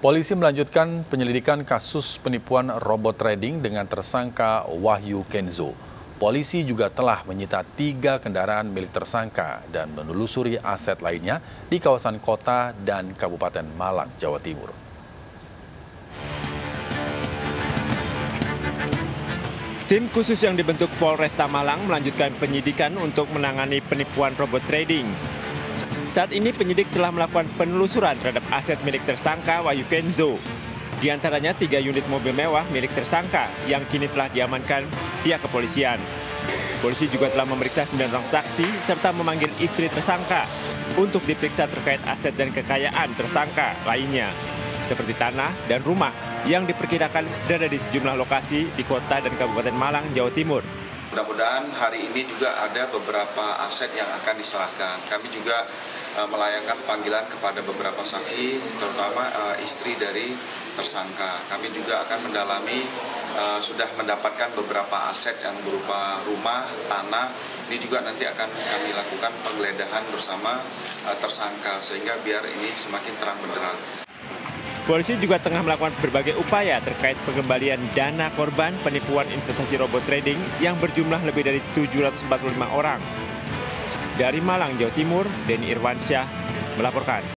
Polisi melanjutkan penyelidikan kasus penipuan robot trading dengan tersangka Wahyu Kenzo. Polisi juga telah menyita 3 kendaraan milik tersangka dan menelusuri aset lainnya di kawasan kota dan Kabupaten Malang, Jawa Timur. Tim khusus yang dibentuk Polresta Malang melanjutkan penyidikan untuk menangani penipuan robot trading. Saat ini penyidik telah melakukan penelusuran terhadap aset milik tersangka Wahyu Kenzo. Di antaranya 3 unit mobil mewah milik tersangka yang kini telah diamankan pihak kepolisian. Polisi juga telah memeriksa 9 orang saksi serta memanggil istri tersangka untuk diperiksa terkait aset dan kekayaan tersangka lainnya, seperti tanah dan rumah yang diperkirakan berada di sejumlah lokasi di kota dan Kabupaten Malang, Jawa Timur. Mudah-mudahan hari ini juga ada beberapa aset yang akan diserahkan. Kami juga melayangkan panggilan kepada beberapa saksi, terutama istri dari tersangka. Kami juga akan mendalami, sudah mendapatkan beberapa aset yang berupa rumah, tanah. Ini juga nanti akan kami lakukan penggeledahan bersama tersangka, sehingga biar ini semakin terang benderang. Polisi juga tengah melakukan berbagai upaya terkait pengembalian dana korban penipuan investasi robot trading yang berjumlah lebih dari 745 orang. Dari Malang, Jawa Timur, Denny Irwansyah melaporkan.